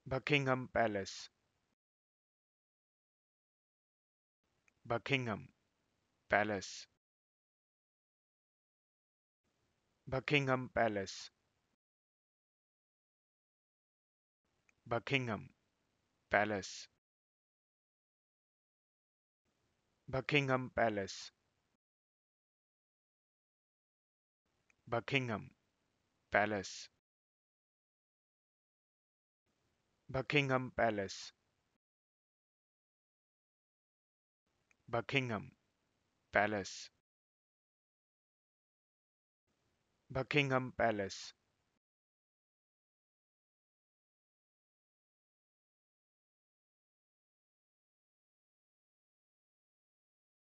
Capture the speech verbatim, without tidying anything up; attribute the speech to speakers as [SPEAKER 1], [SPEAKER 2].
[SPEAKER 1] Buckingham Palace, Buckingham Palace, Buckingham Palace, Buckingham Palace, Buckingham Palace, Buckingham Palace, Buckingham Palace, Buckingham Palace, Buckingham Palace,